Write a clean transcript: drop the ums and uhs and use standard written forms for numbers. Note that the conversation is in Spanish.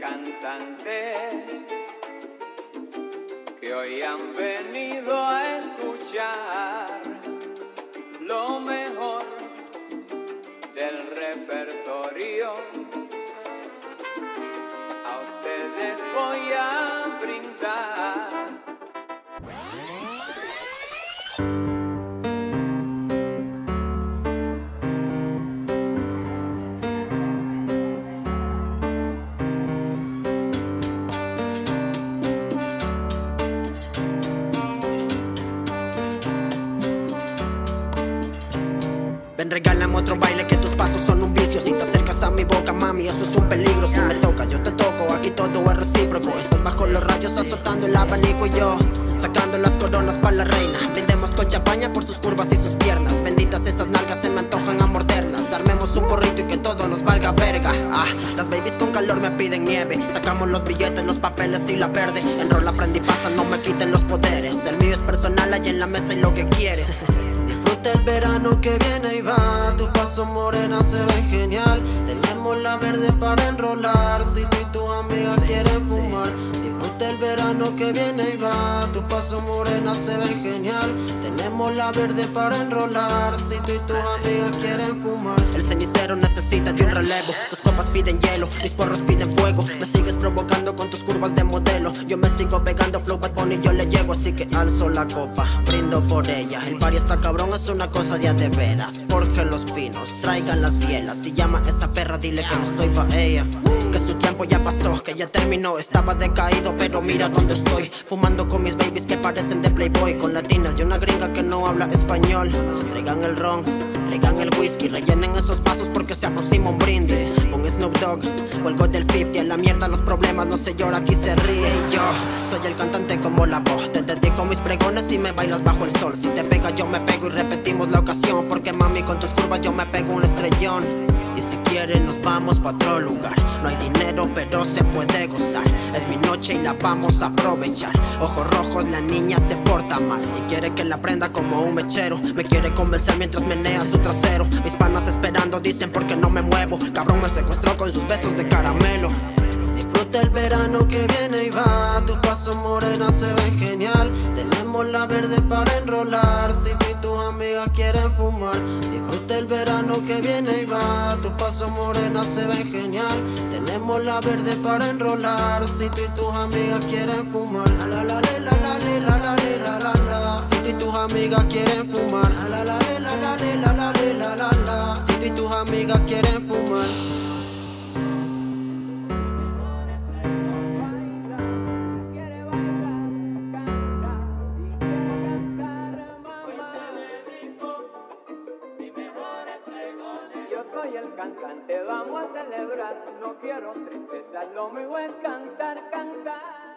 cantante que hoy han venido a escuchar lo mejor del repertorio. A ustedes voy a brindar Ven, regálame otro baile, que tus pasos son un vicio. Si te acercas a mi boca, mami, eso es un peligro. Si me tocas, yo te toco, aquí todo es recíproco. Estás bajo los rayos azotando el abanico y yo sacando las coronas para la reina. Brindemos con champaña por sus curvas y sus piernas. Benditas esas nalgas, se me antojan a morderlas. Armemos un porrito y que todo nos valga verga. Las babies con calor me piden nieve. Sacamos los billetes, los papeles y la verde. Enrola, prende y pasa, no me quiten los poderes. El mío es personal, hay en la mesa y lo que quieres. Disfruta el verano que viene y va. Tu paso morena se ve genial. Tenemos la verde para enrolar. Si tú y tu amiga quieren fumar. Disfruta el verano que viene y va. Tu paso morena se ve genial. Tenemos la verde para enrolar. Si tú y tus amigas quieren fumar. El cenicero necesita de un relevo. Tus copas piden hielo, mis porros piden fuego. Me sigues provocando con tus curvas de modelo. Yo me sigo pegando flow Bad Bunny, yo le llego. Así que alzo la copa, brindo por ella. El party está cabrón, es una cosa de veras. Forjen los finos, traigan las bielas. Si llama a esa perra, dile que no estoy pa' ella. Que su tiempo ya pasó, que ya terminó. Estaba decaído, pero mira dónde estoy. Fumando con mis babies que parecen de Playboy. Con latinas y una gringa que no habla español. Traigan el ron, traigan el whisky. Rellenen esos vasos porque se aproxima un brindis. Con Snoop Dogg, cuelgo del 50. En la mierda los problemas, no se llora, aquí se ríe. Y yo soy el cantante como la voz. Te dedico mis pregones y me bailas bajo el sol. Si te pega yo me pego y repetimos la ocasión. Porque mami con tus curvas yo me pego un estrellón. Y si quieren nos vamos pa' otro lugar. No hay dinero pero se puede gozar. Es mi noche y la vamos a aprovechar. Ojos rojos, la niña se porta mal y quiere que la prenda como un mechero. Me quiere convencer mientras menea su trasero. Mis panas esperando dicen porque no me muevo. Cabrón me secuestró con sus besos de caramelo. Disfruta el verano que viene y va. Tu paso morena se ve genial. Tenemos la verde para enrolar. Si tú y tus amigas quieren fumar. Disfruta el verano que viene y va. Tu paso morena se ve genial. Tenemos la verde para enrolar. Si tú y tus amigas quieren fumar. La la la la la la la la la la. Si tú y tus amigas quieren fumar. La la la la la la la la la la. Si tú y tus amigas quieren fumar. Yo soy el cantante, vamos a celebrar. No quiero tristeza, lo mío es cantar, cantar.